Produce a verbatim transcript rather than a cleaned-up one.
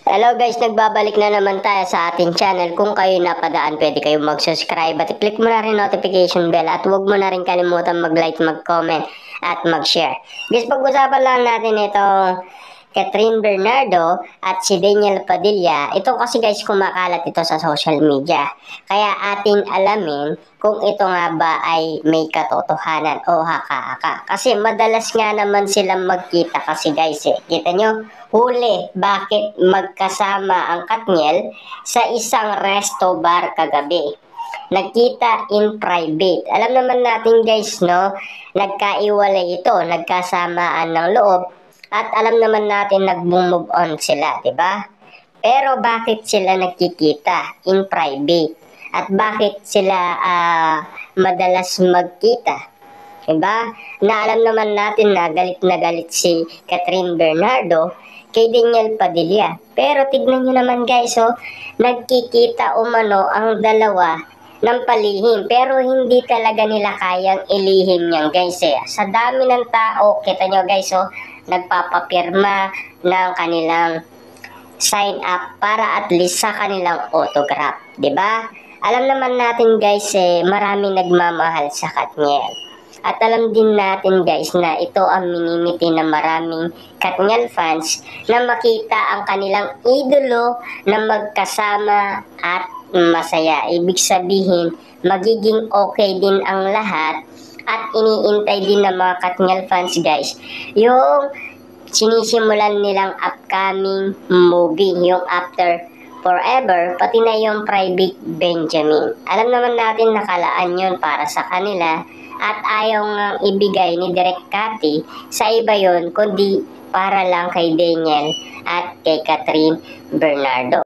Hello guys, nagbabalik na naman tayo sa ating channel. Kung kayo napadaan, pwede kayong mag-subscribe at i-click mo na rin notification bell at huwag mo na rin kalimutan mag-like, mag-comment at mag-share. Guys, pag-usapan lang natin itong Catherine Bernardo at si Daniel Padilla. Ito kasi guys, kumakalat ito sa social media. Kaya atin alamin kung ito nga ba ay may katotohanan o haka-haka. Kasi madalas nga naman silang magkita kasi guys eh. Kita nyo? Huli, bakit magkasama ang Katniel sa isang resto bar kagabi? Nagkita in private. Alam naman natin guys, no? Nagkaiwalay ito, nagkasamaan ng loob. At alam naman natin nag-move on sila, di ba? Pero bakit sila nagkikita in private? At bakit sila uh, madalas magkita? Diba? Na alam naman natin na galit na galit si Catherine Bernardo kay Daniel Padilla. Pero tignan nyo naman guys, oh, nagkikita umano ang dalawa ng palihim. Pero hindi talaga nila kayang ilihim yan guys eh. Sa dami ng tao, kita nyo guys, oh, nagpapapirma ng kanilang sign up para at least sa kanilang autograph. Diba? Alam naman natin guys eh, maraming nagmamahal sa Katniel. At alam din natin guys na ito ang minimiti ng maraming Katniel fans na makita ang kanilang idolo na magkasama at masaya. Ibig sabihin, magiging okay din ang lahat at iniintay din ng mga Katniel fans guys yung sinisimulan nilang upcoming movie, yung After Forever, pati na yung Private Benjamin. Alam naman natin nakalaan yun para sa kanila at ayaw nga ibigay ni Direk Cathy sa iba yon kundi para lang kay Daniel at kay Catherine Bernardo.